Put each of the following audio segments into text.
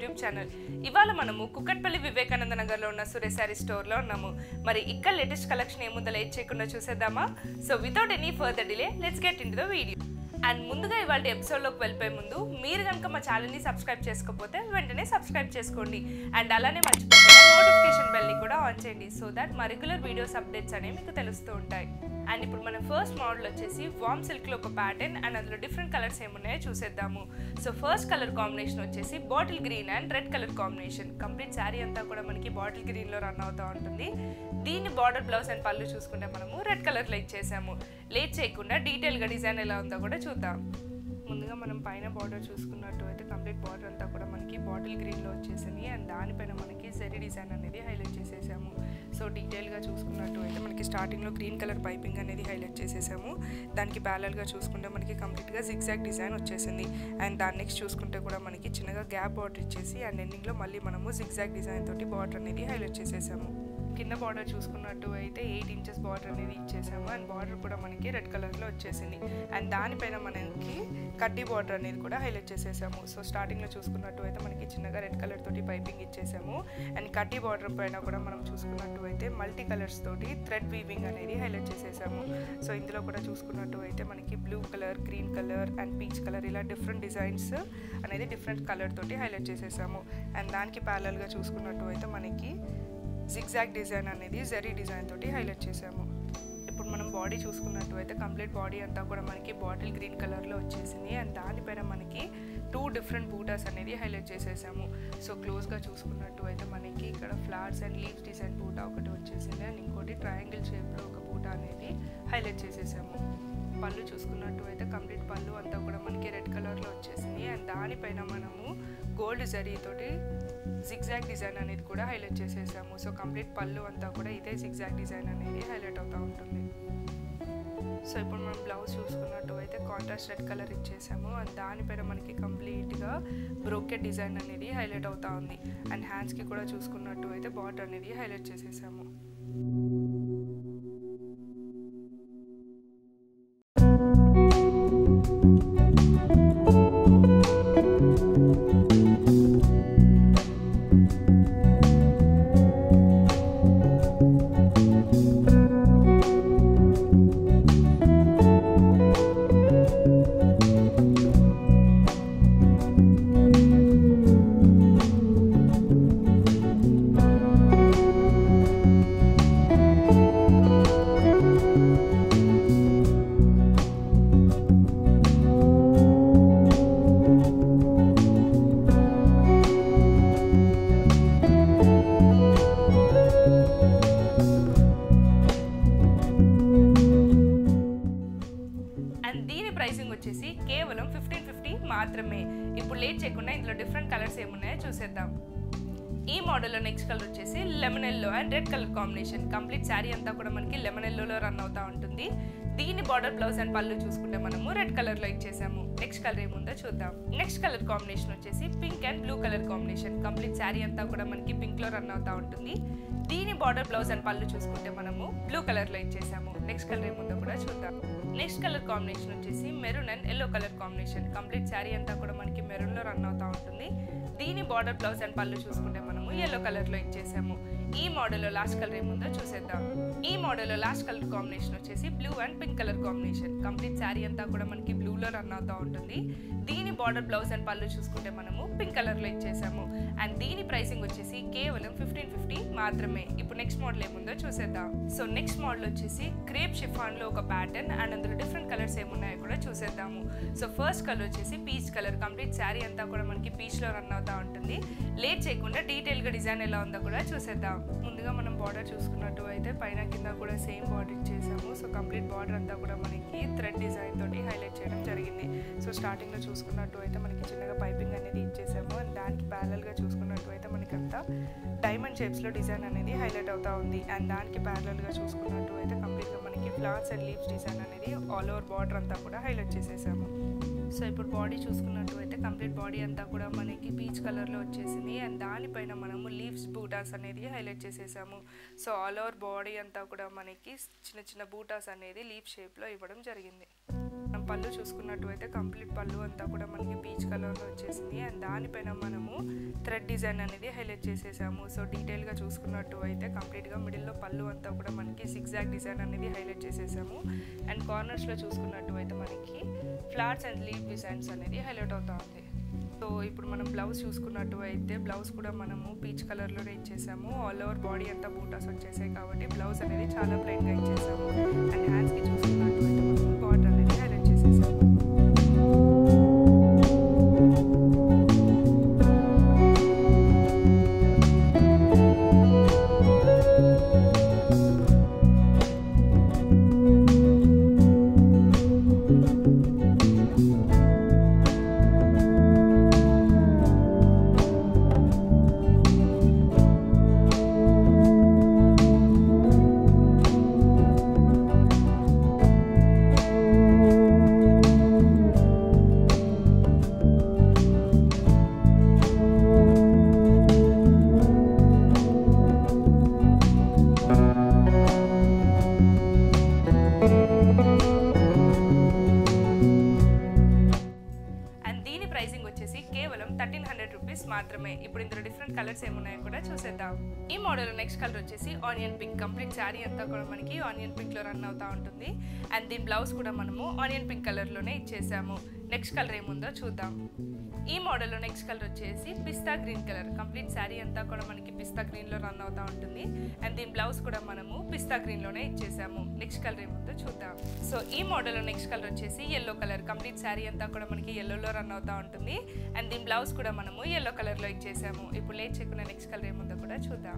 YouTube channel. ఇవాళ మనము కుక్కట్పల్లి వివేకానంద నగర్లో ఉన్న సురేష్ శారీ స్టోర్లో ఉన్నాము. మరి ఇక్కడ లేటెస్ట్ కలెక్షన్ ఏముందో లేట్ చేయకుండా చూసేద్దామా? So without any further delay let's get into the video. And ముందుగా ఇవాళ ఎపిసోడ్లోకి వెళ్ళిపోయే ముందు మీరు కనుక మా ఛానల్ని సబ్స్క్రైబ్ చేసుకోకపోతే వెంటనే సబ్స్క్రైబ్ చేసుకోండి. అండ్ అలానే మర్చిపోకుండా నోటిఫికేషన్ బెల్ని కూడా ఆన్ చేయండి సో దట్ మా రెగ్యులర్ వీడియోస్ అప్డేట్స్ అనేవి మీకు తెలుస్తూ ఉంటాయి. అండ్ ఇప్పుడు మన ఫస్ట్ మోడల్ వచ్చేసి వామ్ సిల్క్లో ఒక ప్యాటర్న్ అండ్ అందులో డిఫరెంట్ కలర్స్ ఏమున్నాయో చూసేద్దాము. సో ఫస్ట్ కలర్ కాంబినేషన్ వచ్చేసి bottle green and red colour combination. Complete sari అంతా కూడా మనకి బాటిల్ గ్రీన్లో రన్ అవుతూ ఉంటుంది. దీన్ని బార్డర్ బ్లౌజ్ అండ్ పళ్ళు చూసుకుంటే మనము రెడ్ కలర్లో ఇచ్చేసాము. లేట్ చేయకుండా డీటెయిల్గా డిజైన్ ఎలా ఉందో కూడా చూద్దాం. ముందుగా మనం పైన బార్డర్ చూసుకున్నట్టు అయితే కంప్లీట్ బార్డర్ అంతా కూడా మనకి బాటిల్ గ్రీన్లో వచ్చేసింది అండ్ దానిపైన మనకి జెరీ డిజైన్ అనేది హైలైట్ చేసేసాము. సో డీటెయిల్గా చూసుకున్నట్టు అయితే మనకి స్టార్టింగ్లో గ్రీన్ కలర్ పైపింగ్ అనేది హైలైట్ చేసేసాము. దానికి ప్యారల్గా చూసుకుంటే మనకి కంప్లీట్గా జిగ్జాగ్ డిజైన్ వచ్చేసింది. అండ్ దాని నెక్స్ట్ చూసుకుంటే కూడా మనకి చిన్నగా గ్యాప్ బార్డర్ ఇచ్చేసి అండ్ ఎండింగ్లో మళ్ళీ మనము జిగ్జాగ్ డిజైన్ తోటి బార్డర్ అనేది హైలైట్ చేసేసాము. కింద బార్డర్ చూసుకున్నట్టు అయితే 8 ఇంచెస్ బార్డర్ అనేది ఇచ్చేసాము అండ్ బార్డర్ కూడా మనకి రెడ్ కలర్లో వచ్చేసింది. అండ్ దానిపైన మనకి కడ్డీ బార్డర్ అనేది కూడా హైలైట్ చేసేసాము. సో స్టార్టింగ్లో చూసుకున్నట్టు అయితే మనకి చిన్నగా రెడ్ కలర్ తోటి పైపింగ్ ఇచ్చేసాము అండ్ కడ్డీ బార్డర్ పైన కూడా మనం చూసుకున్నట్టు అయితే మల్టీ కలర్స్ తోటి థ్రెడ్ వీవింగ్ అనేది హైలైట్ చేసేసాము. సో ఇందులో కూడా చూసుకున్నట్టు అయితే మనకి blue colour, green colour and peach colour ఇలా డిఫరెంట్ డిజైన్స్ అనేది డిఫరెంట్ కలర్ తోటి హైలైట్ చేసేసాము. అండ్ దానికి ప్యారల్గా చూసుకున్నట్టు అయితే మనకి జిగ్జాగ్ డిజైన్ అనేది జెరీ డిజైన్ తోటి హైలైట్ చేసాము. ఇప్పుడు మనం బాడీ చూసుకున్నట్టు అయితే కంప్లీట్ బాడీ అంతా కూడా మనకి బాటిల్ గ్రీన్ కలర్లో వచ్చేసింది అండ్ దానిపైన మనకి 2 డిఫరెంట్ బూటాస్ అనేది హైలైట్ చేసేసాము. సో క్లోజ్గా చూసుకున్నట్టు అయితే మనకి ఇక్కడ ఫ్లవర్స్ అండ్ లీవ్స్ డిజైన్ బూటా ఒకటి వచ్చేసింది అండ్ ఇంకోటి ట్రయాంగిల్ షేప్లో ఒక బూటా అనేది హైలైట్ చేసేసాము. పళ్ళు చూసుకున్నట్టు అయితే కంప్లీట్ పళ్ళు అంతా కూడా మనకి రెడ్ కలర్లో వచ్చేసింది అండ్ దానిపైన మనము గోల్డ్ జరీ తోటి జిగ్జాగ్ డిజైన్ అనేది కూడా హైలైట్ చేసేసాము. సో కంప్లీట్ పళ్ళు అంతా కూడా ఇదే జిగ్జాగ్ డిజైన్ అనేది హైలైట్ అవుతూ ఉంటుంది. సో ఇప్పుడు మనం బ్లౌజ్ చూసుకున్నట్టు అయితే కాంట్రాస్ట్ రెడ్ కలర్ ఇచ్చేసాము అండ్ దానిపైన మనకి కంప్లీట్గా బ్రోకెట్ డిజైన్ అనేది హైలైట్ అవుతూ ఉంది అండ్ హ్యాండ్స్కి కూడా చూసుకున్నట్టు అయితే బార్డర్ అనేది హైలైట్ చేసేసాము. ప్రైసింగ్ వచ్చేసి కేవలం 1550 మాత్రమే. ఇప్పుడు లేట్ చేయకుండా ఇందులో డిఫరెంట్ కలర్స్ ఏమున్నాయో చూసేద్దాం. ఈ మోడల్లో నెక్స్ట్ కలర్ వచ్చేసి lemon yellow and red colour combination. Complete sari అంతా కూడా మనకి లెమన్ ఎల్లోలో రన్ అవుతూ ఉంటుంది. దీని బార్డర్ బ్లౌజ్ అండ్ పళ్ళు చూసుకుంటే మనము రెడ్ కలర్లో ఇచ్చేసాము. నెక్స్ట్ కలర్ ఏముందో చూద్దాం. నెక్స్ట్ కలర్ కాంబినేషన్ వచ్చేసి pink and blue colour combination. Complete sari అంతా కూడా మనకి పింక్లో రన్ అవుతూ ఉంటుంది. దీని బార్డర్ బ్లౌజ్ అండ్ పళ్ళు చూసుకుంటే మనము బ్లూ కలర్లో ఇచ్చేసాము. నెక్స్ట్ కలర్ ఏముందో కూడా చూద్దాం. నెక్స్ట్ కలర్ కాంబినేషన్ వచ్చేసి maroon and yellow colour combination. Complete sari అంతా కూడా మనకి మెరూన్లో రన్ అవుతూ ఉంటుంది. దీని బార్డర్ బ్లౌజ్ అండ్ పళ్ళు చూసుకుంటే మనము ఎల్లో కలర్లో ఇచ్చేసాము. ఈ మోడల్లో లాస్ట్ కలర్ ఏముందో చూసేద్దాం. ఈ మోడల్లో లాస్ట్ కలర్ కాంబినేషన్ వచ్చేసి blue and pink colour combination. Complete sari అంతా కూడా మనకి బ్లూలో రన్ అవుతూ ఉంటుంది. దీని బార్డర్ బ్లౌజ్ అండ్ పళ్ళు చూసుకుంటే మనము పింక్ కలర్లో ఇచ్చేసాము అండ్ దీని ప్రైసింగ్ వచ్చేసి కేవలం 1550 మాత్రమే. ఇప్పుడు నెక్స్ట్ మోడల్ ఏముందో చూసేద్దాం. సో నెక్స్ట్ మోడల్ వచ్చేసి క్రేప్ షిఫాన్లో ఒక ప్యాటర్న్ అండ్ అందులో డిఫరెంట్ కలర్స్ ఏమున్నాయో కూడా చూసేద్దాము. సో ఫస్ట్ కలర్ వచ్చేసి పీచ్ కలర్. కంప్లీట్ శారీ అంతా కూడా మనకి పీచ్లో రన్ అవుతూ ఉంటుంది. లేట్ చేయకుండా డీటెయిల్గా డిజైన్ ఎలా ఉందో కూడా చూసేద్దాం. ముందుగా మనం బార్డర్ చూసుకున్నట్టు అయితే పైన కింద కూడా సేమ్ బార్డర్ ఇచ్చేసాము. సో కంప్లీట్ బార్డర్ అంతా కూడా మనకి థ్రెడ్ డిజైన్ తోటి హైలైట్ చేయడం జరిగింది. సో స్టార్టింగ్లో చూసుకున్నట్టు అయితే మనకి చిన్నగా పైపింగ్ అనేది ఇచ్చేసాము అండ్ దానికి ప్యారల్గా చూసుకున్నట్టు అయితే మనకంతా డైమండ్ షేప్స్లో డిజైన్ అనేది హైలైట్ అవుతూ ఉంది అండ్ దానికి ప్యారల్గా చూసుకున్నట్టు అయితే కంప్లీట్గా మనకి ఫ్లవర్స్ అండ్ లీవ్స్ డిజైన్ అనేది ఆల్ ఓవర్ బార్డర్ అంతా కూడా హైలైట్ చేసేసాము. సో ఇప్పుడు బాడీ చూసుకున్నట్టు అయితే కంప్లీట్ బాడీ అంతా కూడా మనకి పీచ్ కలర్లో వచ్చేసింది అండ్ దానిపైన మనము లీవ్స్ బూటాస్ అనేది హైలైట్ చేసేసాము. సో ఆల్ ఓవర్ బాడీ అంతా కూడా మనకి చిన్న చిన్న బూటాస్ అనేది లీఫ్ షేప్లో ఇవ్వడం జరిగింది. పళ్ళు చూసుకున్నట్టు అయితే కంప్లీట్ పళ్ళు అంతా కూడా మనకి పీచ్ కలర్లో వచ్చేసింది. అండ్ దానిపైన మనము థ్రెడ్ డిజైన్ అనేది హైలైట్ చేసేసాము. సో డీటెయిల్గా చూసుకున్నట్టు అయితే కంప్లీట్గా మిడిల్లో పళ్ళు అంతా కూడా మనకి సిగ్జాగ్ డిజైన్ అనేది హైలైట్ చేసేసాము. అండ్ కార్నర్స్లో చూసుకున్నట్టు అయితే మనకి ఫ్లవర్స్ అండ్ లీవ్ డిజైన్స్ అనేది హైలైట్ అవుతా ఉంది. సో ఇప్పుడు మనం బ్లౌజ్ చూసుకున్నట్టు అయితే బ్లౌజ్ కూడా మనము పీచ్ కలర్లోనే ఇచ్చేసాము. ఆల్ ఓవర్ బాడీ అంతా బూటాస్ వచ్చేసాయి కాబట్టి బ్లౌజ్ అనేది చాలా ప్లెయిన్గా ఇచ్చేసాము. అండ్ హ్యాండ్స్కి చూసుకున్నట్టు అయితే మనము బార్డర్ అనేది హైలైట్ చేసేసాము. కేవలం 1300 రూపీస్ మాత్రమే. ఇప్పుడు ఇందులో డిఫరెంట్ కలర్స్ ఏమున్నాయో కూడా చూసేద్దాం. ఈ మోడల్ నెక్స్ట్ కలర్ వచ్చేసి ఆనియన్ పింక్. కంప్లీట్ శారీ అంతా కూడా మనకి ఆనియన్ పింక్ లో రన్ అవుతా ఉంటుంది. అండ్ దీని బ్లౌజ్ కూడా మనము ఆనియన్ పింక్ కలర్ లోనే ఇచ్చేసాము. నెక్స్ట్ కలర్ ఏముందో చూద్దాం. ఈ మోడల్లో నెక్స్ట్ కలర్ వచ్చేసి pista green colour. Complete sari అంతా కూడా మనకి పిస్తా గ్రీన్ లో రన్ అవుతా ఉంటుంది. అండ్ దీని బ్లౌజ్ కూడా మనము పిస్తా గ్రీన్ లోనే ఇచ్చేసాము. నెక్స్ట్ కలర్ ఏముందో చూద్దాం. సో ఈ మోడల్లో నెక్స్ట్ కలర్ వచ్చేసి ఎల్లో కలర్. కంప్లీట్ శారీ అంతా కూడా మనకి ఎల్లోలో రన్ అవుతా ఉంటుంది. అండ్ దీని బ్లౌజ్ కూడా మనము ఎల్లో కలర్ లో ఇచ్చేసాము. ఇప్పుడు లేట్ చేయకుండా నెక్స్ట్ కలర్ ఏముందో కూడా చూద్దాం.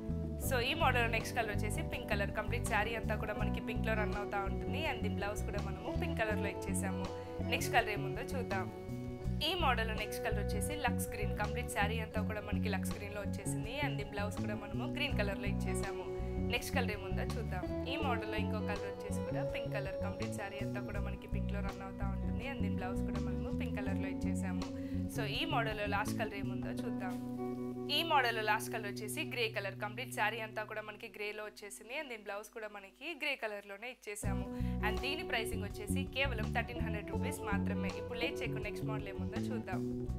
సో ఈ మోడల్ నెక్స్ట్ కలర్ వచ్చేసి పింక్ కలర్. కంప్లీట్ శారీ అంతా కూడా మనకి పింక్ లో రన్ అవుతా ఉంటుంది. అండ్ దీని బ్లౌజ్ కూడా మనము పింక్ కలర్ లో ఇచ్చేసాము. నెక్స్ట్ కలర్ ఏముందో చూద్దాం. ఈ మోడల్ నెక్స్ట్ కలర్ వచ్చేసి లక్స్ గ్రీన్. కంప్లీట్ శారీ అంతా కూడా మనకి లక్స్ గ్రీన్ లో వచ్చేసింది. అండ్ దీని బ్లౌజ్ కూడా మనము గ్రీన్ కలర్ లో ఇచ్చేసాము. నెక్స్ట్ కలర్ ఏముందో చూద్దాం. ఈ మోడల్లో ఇంకో కలర్ వచ్చేసి కూడా పింక్ కలర్. కంప్లీట్ శారీ అంతా కూడా మనకి పింక్ లో రన్ అవుతా ఉంటుంది. అండ్ దీని బ్లౌజ్ కూడా మనము పింక్ కలర్ లో ఇచ్చేసాము. సో ఈ మోడల్లో లాస్ట్ కలర్ ఏముందో చూద్దాం. ఈ మోడల్లో లాస్ట్ కలర్ వచ్చేసి గ్రే కలర్. కంప్లీట్ శారీ అంతా కూడా మనకి గ్రేలో వచ్చేసింది. అండ్ దీని బ్లౌజ్ కూడా మనకి గ్రే కలర్లోనే ఇచ్చేసాము. అండ్ దీని ప్రైసింగ్ వచ్చేసి కేవలం 1300 రూపీస్ మాత్రమే. ఇప్పుడు లేట్ చేయకుండా నెక్స్ట్ మోడల్ ఏముందో చూద్దాం.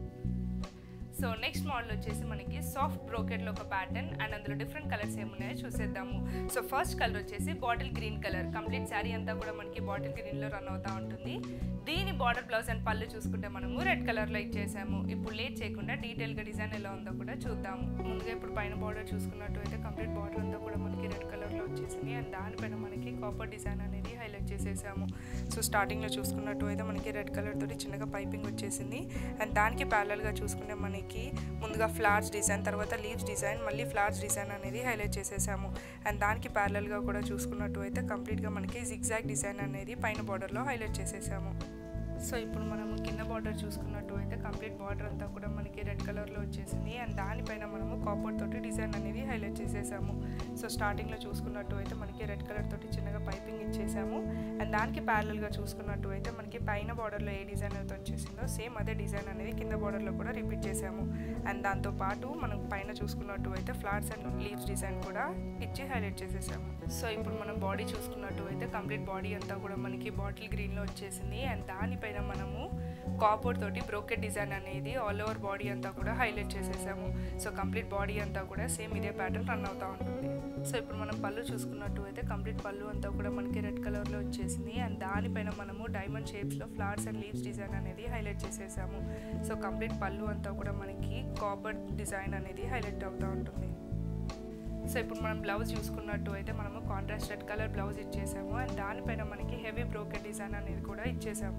సో నెక్స్ట్ మోడల్ వచ్చేసి మనకి సాఫ్ట్ బ్రోకెట్లో ఒక ప్యాటర్న్. అండ్ అందులో డిఫరెంట్ కలర్స్ ఏమున్నాయో చూసేద్దాము. సో ఫస్ట్ కలర్ వచ్చేసి bottle green colour. Complete sari అంతా కూడా మనకి బాటిల్ గ్రీన్లో రన్ అవుతూ ఉంటుంది. దీని బార్డర్ బ్లౌజ్ అండ్ పళ్ళు చూసుకుంటే మనము రెడ్ కలర్లో ఇచ్చేసాము. ఇప్పుడు లేట్ చేయకుండా డీటెయిల్గా డిజైన్ ఎలా ఉందో కూడా చూద్దాము. ముందుగా ఇప్పుడు పైన బార్డర్ చూసుకున్నట్టు అయితే కంప్లీట్ బార్డర్ అంతా కూడా మనకి రెడ్ కలర్లో వచ్చేసింది. అండ్ దానిపైన మనకి కాపర్ డిజైన్ అనేది హైలైట్ చేసేసాము. సో స్టార్టింగ్లో చూసుకున్నట్టు అయితే మనకి రెడ్ కలర్ తోటి చిన్నగా పైపింగ్ వచ్చేసింది. అండ్ దానికి ప్యారలల్గా చూసుకుంటే మనకి ముందుగా ఫ్లవర్స్ డిజైన్, తర్వాత లీవ్స్ డిజైన్, మళ్ళీ ఫ్లవర్స్ డిజైన్ అనేది హైలైట్ చేసేసాము. అండ్ దానికి ప్యారలల్గా కూడా చూసుకున్నట్టు అయితే కంప్లీట్గా మనకి జిగ్జాగ్ డిజైన్ అనేది పైన బార్డర్లో హైలైట్ చేసేసాము. సో ఇప్పుడు మనము కింద బార్డర్ చూసుకున్నట్టు అయితే కంప్లీట్ బార్డర్ అంతా కూడా మనకి రెడ్ కలర్లో వచ్చేసింది. అండ్ దానిపైన మనము కాపర్ తోటి డిజైన్ అనేది హైలైట్ చేసేసాము. సో స్టార్టింగ్లో చూసుకున్నట్టు అయితే మనకి రెడ్ కలర్ తోటి చిన్నగా పైపింగ్ ఇచ్చేసాము. అండ్ దానికి ప్యారలల్గా చూసుకున్నట్టు అయితే మనకి పైన బార్డర్లో ఏ డిజైన్ అయితే వచ్చేసిందో సేమ్ అదే డిజైన్ అనేది కింద బార్డర్లో కూడా రిపీట్ చేసాము. అండ్ దాంతోపాటు మనం పైన చూసుకున్నట్టు అయితే ఫ్లవర్స్ అండ్ లీవ్స్ డిజైన్ కూడా ఇచ్చి హైలైట్ చేసేసాము. సో ఇప్పుడు మనం బాడీ చూసుకున్నట్టు అయితే కంప్లీట్ బాడీ అంతా కూడా మనకి బాటిల్ గ్రీన్లో వచ్చేసింది. అండ్ దానిపైన మనము కాపర్ తోటి బ్రోకెట్ డిజైన్ అనేది ఆల్ ఓవర్ బాడీ అంతా కూడా హైలైట్ చేసేసాము. సో కంప్లీట్ బాడీ అంతా కూడా సేమ్ ఇదే ప్యాటర్న్ రన్ అవుతూ ఉంటుంది. సో ఇప్పుడు మనం పళ్ళు చూసుకున్నట్టు అయితే కంప్లీట్ పళ్ళు అంతా కూడా మనకి రెడ్ కలర్లో వచ్చేసింది. అండ్ దానిపైన మనము డైమండ్ షేప్స్లో ఫ్లవర్స్ అండ్ లీవ్స్ డిజైన్ అనేది హైలైట్ చేసేసాము. సో కంప్లీట్ పళ్ళు అంతా కూడా మనకి కాపర్ డిజైన్ అనేది హైలైట్ అవుతూ ఉంటుంది. సో ఇప్పుడు మనం బ్లౌజ్ చూసుకున్నట్టు అయితే మనము కాంట్రాస్ట్ రెడ్ కలర్ బ్లౌజ్ ఇచ్చేసాము. అండ్ దానిపైన మనకి హెవీ బ్రోకెట్ డిజైన్ అనేది కూడా ఇచ్చేసాము.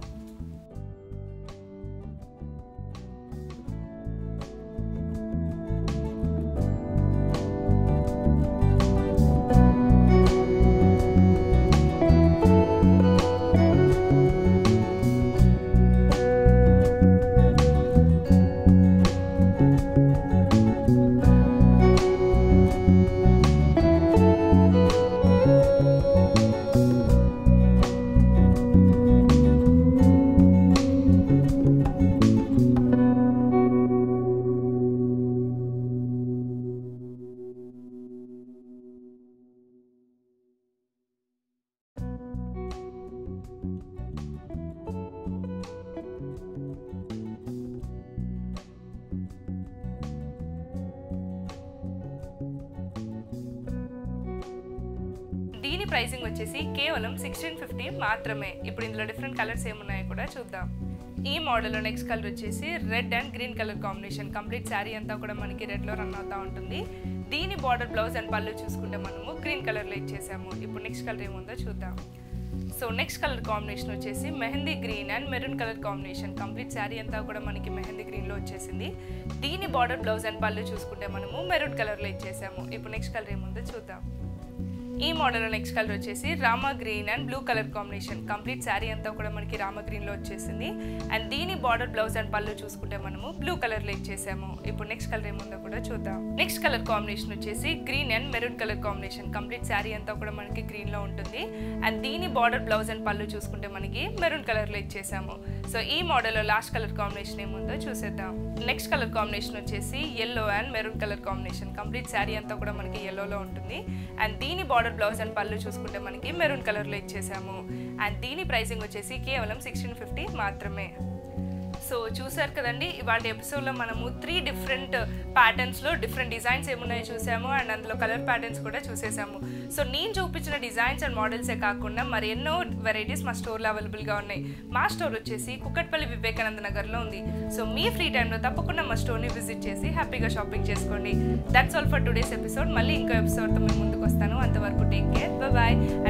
దీని ప్రైసింగ్ వచ్చేసి కేవలం 1650 మాత్రమే. ఇప్పుడు ఇందులో డిఫరెంట్ కలర్స్ ఏమున్నాయో కూడా చూద్దాం. ఈ మోడల్లో నెక్స్ట్ కలర్ వచ్చేసి red and green colour combination. Complete sari అంతా కూడా మనకి రెడ్లో రన్ అవుతూ ఉంటుంది. దీని బార్డర్ బ్లౌజ్ అండ్ పళ్ళు చూసుకుంటే మనము గ్రీన్ కలర్లో ఇచ్చేసాము. ఇప్పుడు నెక్స్ట్ కలర్ ఏముందో చూద్దాం. సో నెక్స్ట్ కలర్ కాంబినేషన్ వచ్చేసి mehndi green and maroon colour combination. Complete sari అంతా కూడా మనకి మెహందీ గ్రీన్లో వచ్చేసింది. దీని బార్డర్ బ్లౌజ్ అండ్ పళ్ళు చూసుకుంటే మనము మెరూన్ కలర్లో ఇచ్చేసాము. ఇప్పుడు నెక్స్ట్ కలర్ ఏముందో చూద్దాం. ఈ మోడల్లో నెక్స్ట్ కలర్ వచ్చేసి rama green and blue colour combination. Complete sari అంతా కూడా మనకి రామా గ్రీన్లో వచ్చేసింది. అండ్ దీని బార్డర్ బ్లౌజ్ అండ్ పళ్ళు చూసుకుంటే మనము బ్లూ కలర్లో ఇచ్చేసాము. ఇప్పుడు నెక్స్ట్ కలర్ ఏముందో కూడా చూద్దాం. నెక్స్ట్ కలర్ కాంబినేషన్ వచ్చేసి green and maroon colour combination. Complete sari అంతా కూడా మనకి గ్రీన్లో ఉంటుంది. అండ్ దీని బార్డర్ బ్లౌజ్ అండ్ పళ్ళు చూసుకుంటే మనకి మెరూన్ కలర్లో ఇచ్చేసాము. సో ఈ మోడల్లో లాస్ట్ కలర్ కాంబినేషన్ ఏముందో చూసేద్దాం. నెక్స్ట్ కలర్ కాంబినేషన్ వచ్చేసి yellow and maroon colour combination. Complete sari అంతా కూడా మనకి ఎల్లోలో ఉంటుంది. అండ్ దీని బార్డర్ బ్లౌజ్ అండ్ పళ్ళు చూసుకుంటే మనకి మెరూన్ కలర్లో ఇచ్చేసాము. అండ్ దీని ప్రైసింగ్ వచ్చేసి కేవలం 1650 మాత్రమే. సో చూసారు కదండి, ఇవాళ ఎపిసోడ్లో మనము 3 డిఫరెంట్ ప్యాటర్న్స్లో డిఫరెంట్ డిజైన్స్ ఏమున్నాయో చూసాము. అండ్ అందులో కలర్ ప్యాటర్న్స్ కూడా చూసేసాము. సో నేను చూపించిన డిజైన్స్ అండ్ మోడల్సే కాకుండా మరి ఎన్నో వెరైటీస్ మా స్టోర్లో అవైలబుల్గా ఉన్నాయి. మా స్టోర్ వచ్చేసి కుక్కట్పల్లి వివేకానంద నగర్లో ఉంది. సో మీ ఫ్రీ టైంలో తప్పకుండా మా స్టోర్ని విజిట్ చేసి హ్యాపీగా షాపింగ్ చేసుకోండి. That's all for today's episode. మళ్ళీ ఇంకో ఎపిసోడ్తో మేము ముందుకు వస్తాను. అంతవరకు టేక్ కేర్, బాయ్.